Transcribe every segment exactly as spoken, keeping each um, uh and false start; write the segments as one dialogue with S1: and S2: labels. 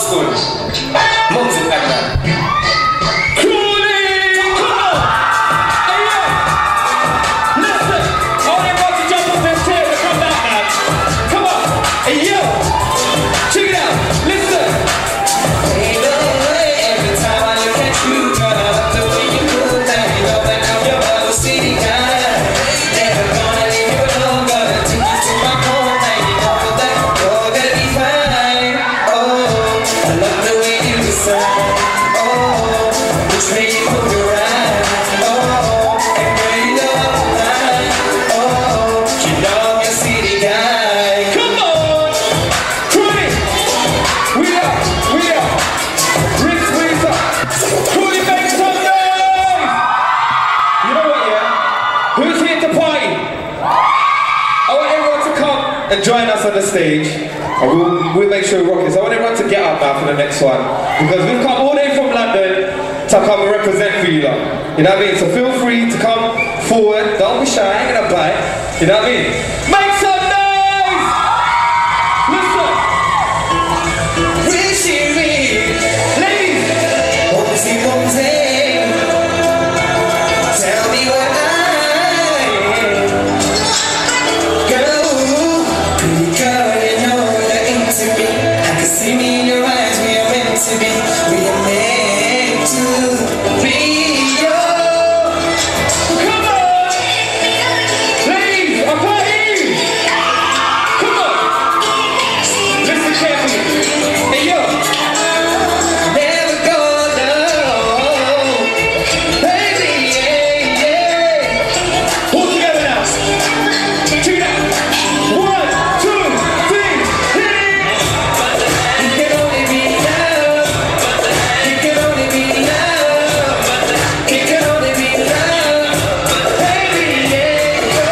S1: school. Mumzy like that. Crawley! Come on! Hey yo! Listen! I want everyone to jump up and tear and come back now. Come on! Hey yo! Check it out! Listen! Ain't no way every time I look at you, girl, the way you move that, you know that I'm your Bible city guy. Never gonna leave you alone, gonna take you to my home, and you know that you're gonna be fine. Oh, I love the way you decide. Oh, which way you move your ride. Oh, and girl, you know I'm mine. Oh, you know I'm your city guy. Come on! Crawley! We up! We up! Bricks, ways up! Crawley, make some noise! You know what, yeah? Who's here to party? I want everyone to come and join us on the stage. And we'll, we'll make sure we rock it. So I want everyone to get up now for the next one. Because we've come all the way from London to come and represent for you lot. You know what I mean? So feel free to come forward. Don't be shy, ain't gonna bite. You know what I mean? Make some noise! Listen! Wishing me, ladies! Mumzy, Mumzy, tell me what I am. Girl, pretty girl, you know you're into me. I can see me in your eyes, we are meant to be. We are meant to be. Yo. Come on! Ladies, I can't hear you! Come on! Listen carefully. Hey yo! Never go alone. Baby, yeah, yeah. Pull together now. Check it out. One, two, three, hit it! You can only be loved. You can only be loved. You can only be loved. Baby, yeah, yo.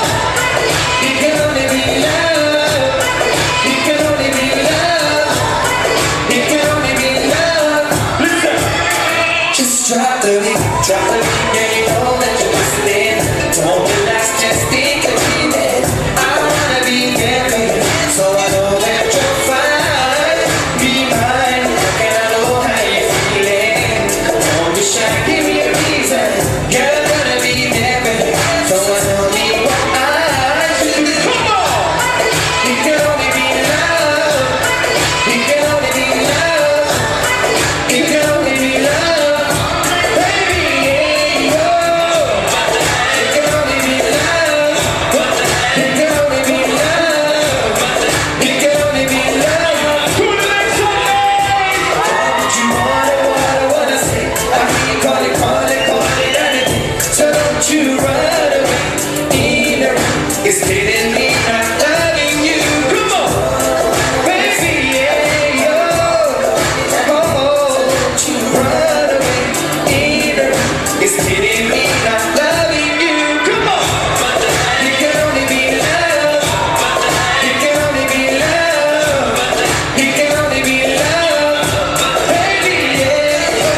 S1: You can only be loved. You can only be loved. You can only be loved. Listen. Just drop the beat, drop the beat, yeah, you know that you're listening. Don't relax, just think of it. I wanna be there, baby, so I know that you're fine. Be mine, and I know how you're feeling. Don't be shy, give me a reason. You're gonna be there, baby, so I know me what I do. Come on! You can only be loved. You can only be loved. You can only be loved. Baby, yeah, yo. You can only be loved. You can only be loved. You can only be loved. Who the next one is? What you wanna, what I wanna say. I keep calling, calling, calling anything. So don't you run away. Either it's hitting me, not loving you. Come on, baby, yeah, yo. Oh, don't you run away. Either it's hitting me, not loving you. Come on, you can only be loved. You can only be loved. You can only be loved. Baby, yeah, yo.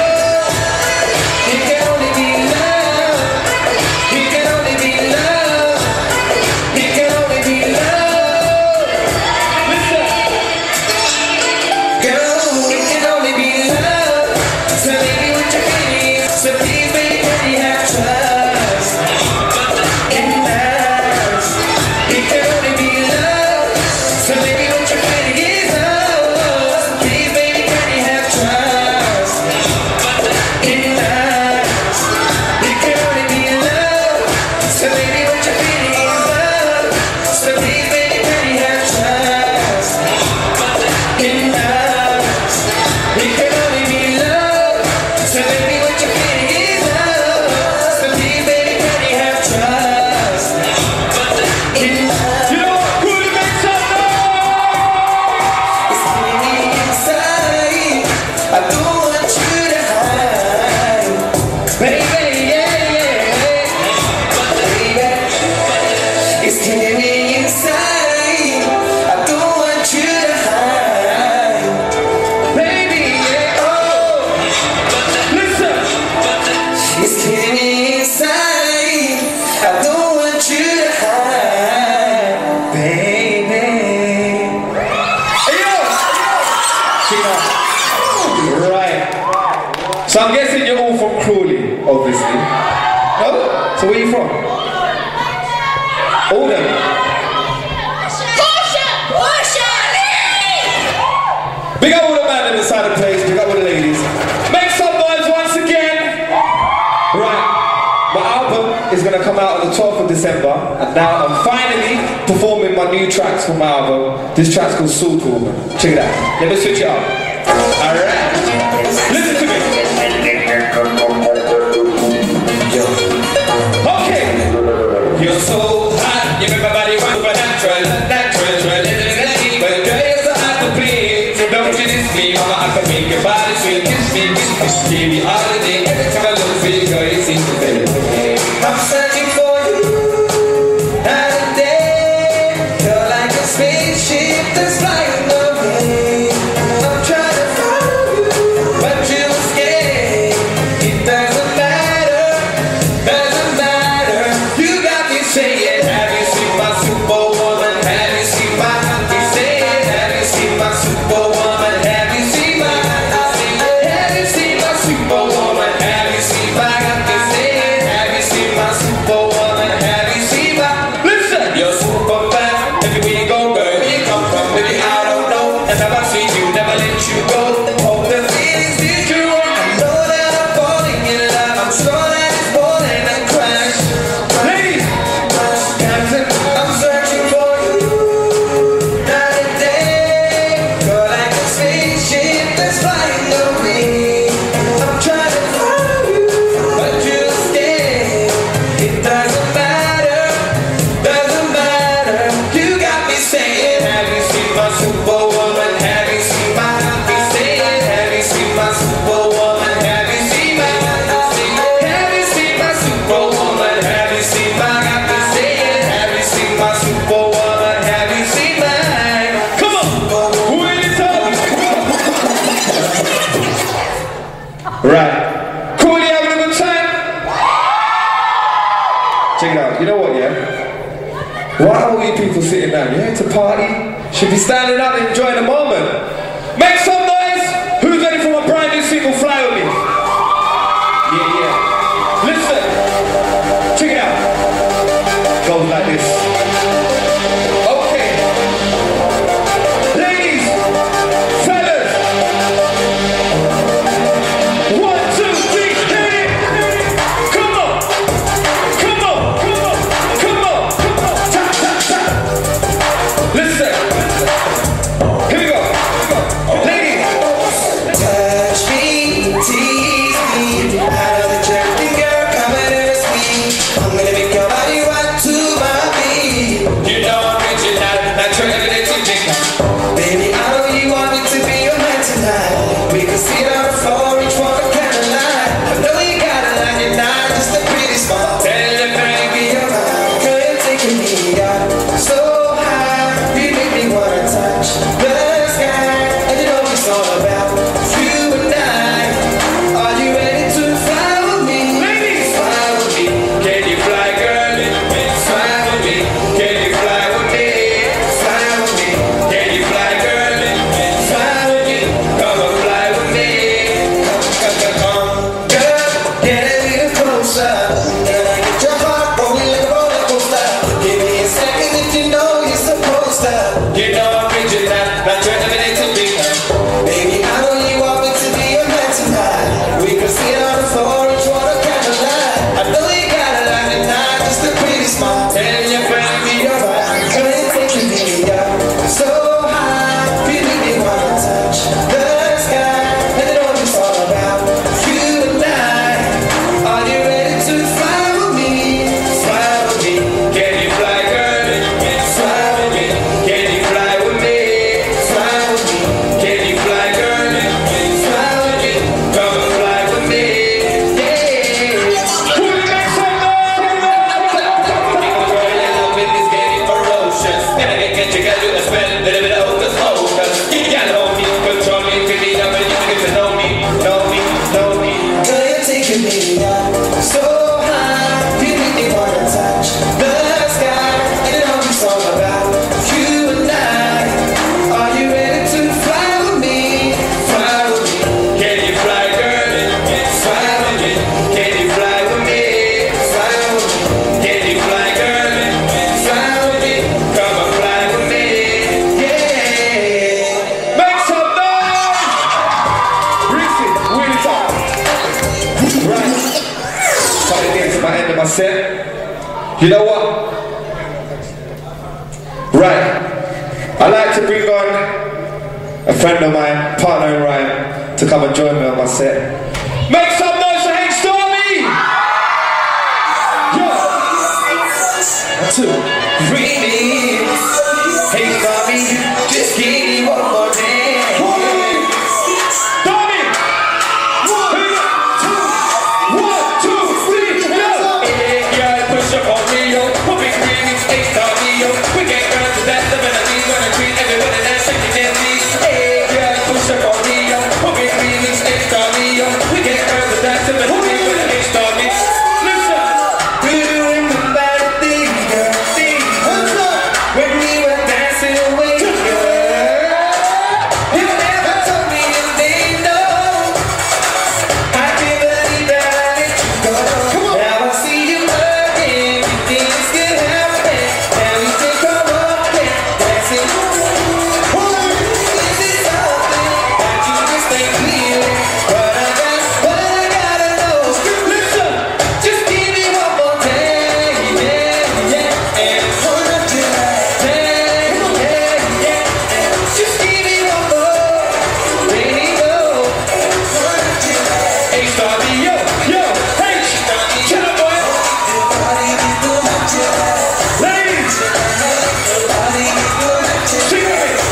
S1: You can only be loved. You can only be loved. You can only be loved. Listen. Girl, you can only be loved. So baby, what you feeling? So please, baby, can you have trust in us? You can only be loved. So baby, what you feeling is us. Please, baby, can you have trust in us? You can only be loved. So baby, what you feeling is love. So please, baby, can you have trust in us? You can only be loved. So baby, what you feeling is love. So
S2: No? So where are you from? Oldham. Big up all the man in the side of the place, big up all the ladies. Make some noise once again. Right, my album is going to come out on the twelfth of December, and now I'm finally performing my new tracks from my album. This track's called Soul Woman. Check it out. Let me switch it up. Alright. Listen to me. Yo. Okay. You're so hot, you make my body run for natural, natural, natural. But girl, you're so hot to please. So don't you diss me, mama, I can make your body sweet. Kiss me, kiss me, give me all the day. Every time I look for you, girl, you seem to be. I'm searching for you, night and day. You're like a spaceship that's flying away. I'm trying to follow you, but you escape. It doesn't matter, doesn't matter. You got me saying, have you seen my superwoman? Have you seen my auntie saying, have you seen my superwoman? Have you seen my auntie? Have you seen my superwoman? Have you seen my auntie saying, have you seen my superwoman? Have you seen my? Listen, you're super fast. Everywhere you go, girl, where you come from, baby, I don't know. And never seen you, never let you go. Hope the feelings still true. I know that I'm falling in love. I'm sure that it's more than a crash. Ladies, Captain, I'm searching for you night and day. You're like a spaceship that's flying away. I'm trying to follow you, but you escape. It doesn't matter, doesn't matter. You got me saying, have you seen my superwoman? Have you seen my auntie saying, have you seen my superwoman? Have you seen my auntie? Have you seen my superwoman? Have you seen my auntie saying, have you seen my superwoman? Have you seen mine? Come on, who in the top? Right. Crawley having a good time? Check it out. You know what, yeah? Why are all you people sitting down? You're here to party? Should be standing up and enjoying the moment. Make some noise! Who's ready for my brand new single, Fly With Me? Yeah, yeah. Listen. Check it out. Goes like this. Okay. Ladies, fellas. One, two, three, hit it. Come on. Come on. Come on. Come on. Come on. Tap, tap, tap. Listen. Here we go. Ladies. Touch me, tease me. Out of the jerky girl, come and nurse me. I'm gonna make your body rock to my beat. You know I'm original, not your everyday chick. Baby, I know you want me to be your man tonight. We can sit on the floor, each one a candlelight. I know you got a line, you're not just a pretty smile. Tell the baby you're mine, girl, you're taking me out so high. You make me wanna touch the sky, and you know what it's all about. You and I, are you ready to fly with me? Ladies, fly with me. Can you fly, girl? Fly with me. Can you fly with me? Fly with me. Can you fly, girl? Fly with me. Come on, fly with me. Come, come, come, come. Girl, get a little closer. Can I get your heart rolling like a roller coaster? Give me a second if you know you're supposed to. You know I'm original, not your everyday typical. Baby, I know you want me to be your man tonight. We can sit on the floor, each one a candlelight. I know you got a lot and not just a pretty smile. Tell your friend be alright. Girl, you're taking me up so high. You make me wanna touch the sky, and you know what it's all about. You and I, are you ready to fly my end of my set. You know what? Right. I like to bring on a friend of mine, partner in rhyme, to come and join me on my set. Make some noise for H-Dhami! Yo! Two.
S1: Remix. H-Dhami, just give me one more day.
S2: Dhami! One, two, one, two, three, go! Yeah, girl, push up on me, yo. Put big remix, H-Dhami, yo. We get girls to that, the melody, gonna treat everybody that shaking their feet. Hey, girl, push up on me, yo. Put big remix, H-Dhami, yo. We get girls to that, the melody, gonna H-Dhami. Listen!
S1: Do you remember the thing, girl, thing? When we were dancing away, girl? You never told me your name, no. I can't believe that I let you go. Now I see you again, you think it's good happen. Now we take a walk and dancing. This is something that you just ain't feeling. But I got, but I gotta know.
S2: Listen!
S1: Just give me one more day, yeah, yeah, and hold up till I say, yeah, yeah, and just give me one more, baby, go, hold up till I
S2: H-Dhami, yo, yo, H, chill out, boy. Ladies, sing with me.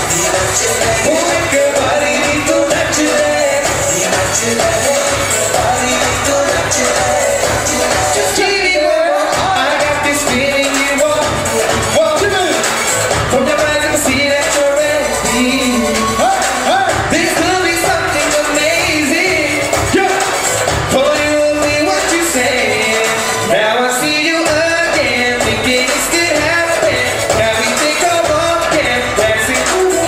S1: just give me one more. I got this feeling you want.
S2: One, two, three.
S1: From your eyes I can see that you're ready. This could be something amazing.
S2: Yo,
S1: For you will be what you say. Now I see you again, thinking this could happen. Now we take a walk and dance it.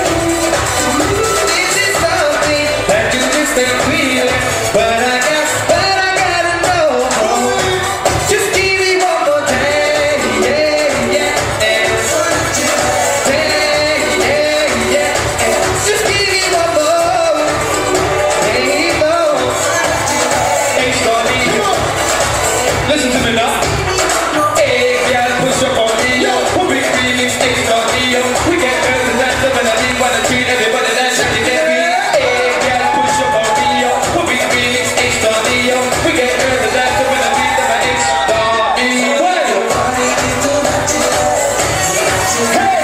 S1: This is something that you just ain't feeling. But I got, but I gotta know. Just give me one more day, yeah, yeah, and day, yeah, yeah, and just give me one more, baby, more.
S2: H-Dhami, listen to me now. Hey, girl, push up on me, yo. Put big remix, H-Dhami, yo. We get girls to dance, the melody, wanna treat everybody that shaking their feet. Hey, girl, push up on me, yo. Put big remix, H-Dhami, yo. We get girls to dance, the melody, wanna H-Dhami. Well, hey,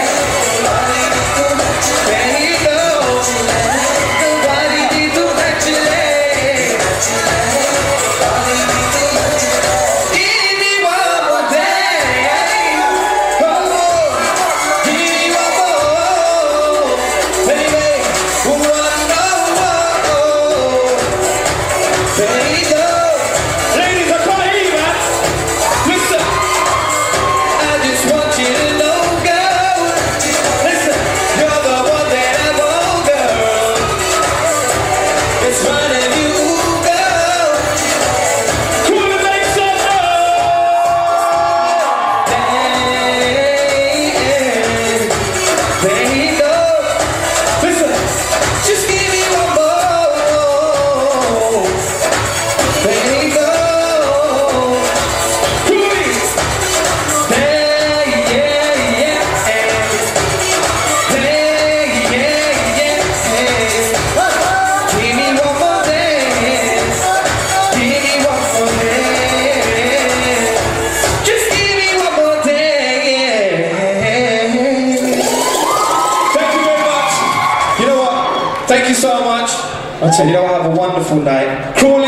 S1: Baby, go. Nobody did too much today. Give me one more day. Oh, give me one more. Baby, one more. Baby, go.
S2: ladies, I can't hear you, man. Listen,
S1: I just want you to know, girl.
S2: listen.
S1: You're the one that I want, girl. It's running you, girl.
S2: Cool and make some noise.
S1: Baby, baby, go.
S2: Listen,
S1: Just give me one more. Baby, go.
S2: coolies.
S1: Hey, yeah, yeah, hey. Hey, yeah, yeah, hey. Give me one more dance. Give me one more dance. Just give me one more dance.
S2: Thank you very much. You know what? Thank you so much. I tell you, you know, I have a wonderful night. Crawley